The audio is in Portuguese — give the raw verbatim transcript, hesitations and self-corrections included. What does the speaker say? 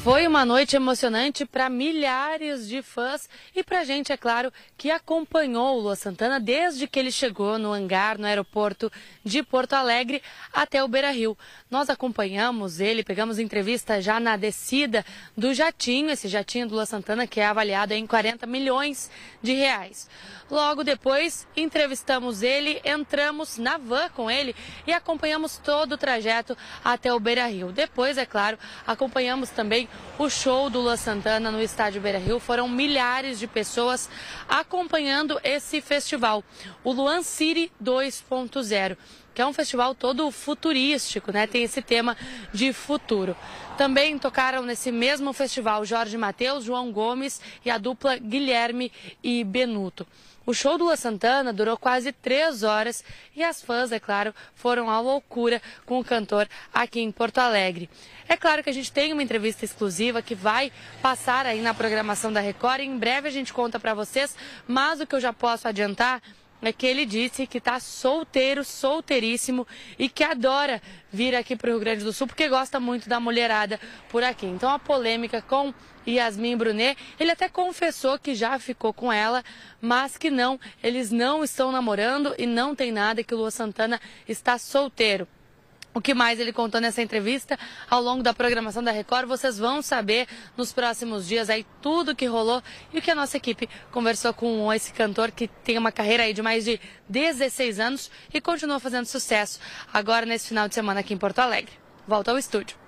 Foi uma noite emocionante para milhares de fãs e para a gente, é claro, que acompanhou o Luan Santana desde que ele chegou no hangar, no aeroporto de Porto Alegre até o Beira-Rio. Nós acompanhamos ele, pegamos entrevista já na descida do jatinho, esse jatinho do Luan Santana que é avaliado em quarenta milhões de reais. Logo depois, entrevistamos ele, entramos na van com ele e acompanhamos todo o trajeto até o Beira-Rio. Depois, é claro, acompanhamos também o show do Luan Santana no estádio Beira-Rio. Foram milhares de pessoas acompanhando esse festival, o Luan City dois ponto zero, que é um festival todo futurístico, né? Tem esse tema de futuro. Também tocaram nesse mesmo festival Jorge Mateus, João Gomes e a dupla Guilherme e Benuto. O show do Luan Santana durou quase três horas e as fãs, é claro, foram à loucura com o cantor aqui em Porto Alegre. É claro que a gente tem uma entrevista exclusiva que vai passar aí na programação da Record e em breve a gente conta para vocês, mas o que eu já posso adiantar é que ele disse que está solteiro, solteiríssimo e que adora vir aqui para o Rio Grande do Sul porque gosta muito da mulherada por aqui. Então a polêmica com Yasmin Brunet, ele até confessou que já ficou com ela, mas que não, eles não estão namorando e não tem nada, que o Luan Santana está solteiro. O que mais ele contou nessa entrevista ao longo da programação da Record, vocês vão saber nos próximos dias aí tudo que rolou e o que a nossa equipe conversou com esse cantor que tem uma carreira aí de mais de dezesseis anos e continua fazendo sucesso agora nesse final de semana aqui em Porto Alegre. Volta ao estúdio.